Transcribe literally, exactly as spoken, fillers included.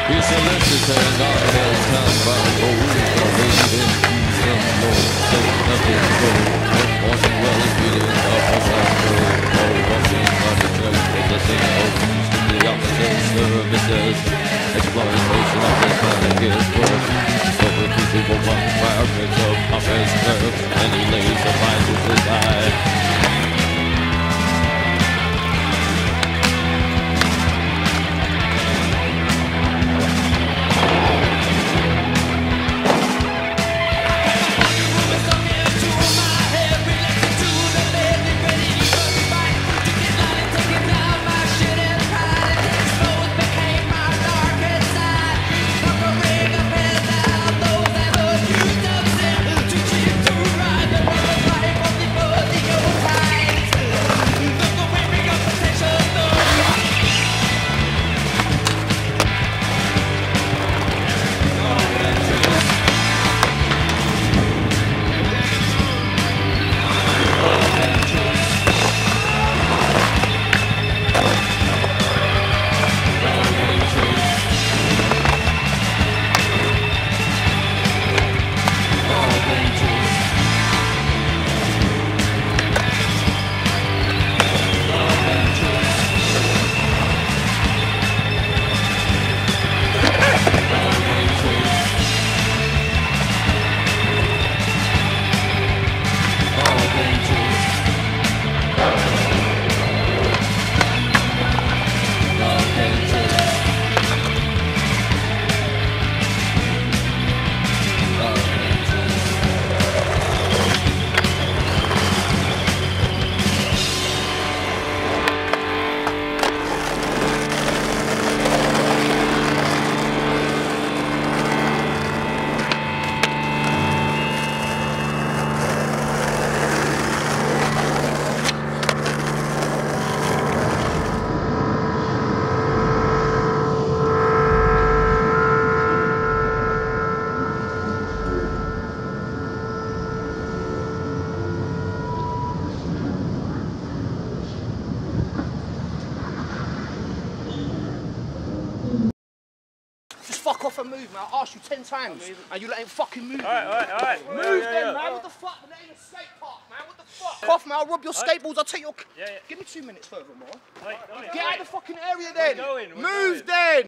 He's a literature and God has time by gold. The lady in some low, so nothing gold. Morning well is beating up on that road. Oh, walking on the church with the same old news to the opposite services. Exploitation of the planet is work. Over people will run fire, picks up off his nerves, and he lays the mind with his eye. Fuck off and move, man. I asked you ten times and you let him fucking move. Alright, alright, alright. Move yeah, yeah, then, yeah. man. What the fuck? We're not in a skate park, man. What the fuck? Fuck off, man. I'll rob your skateboards. I'll take your. Yeah, yeah. Give me two minutes furthermore. Wait, wait, Get out wait. of the fucking area then. We're going, we're move going. then.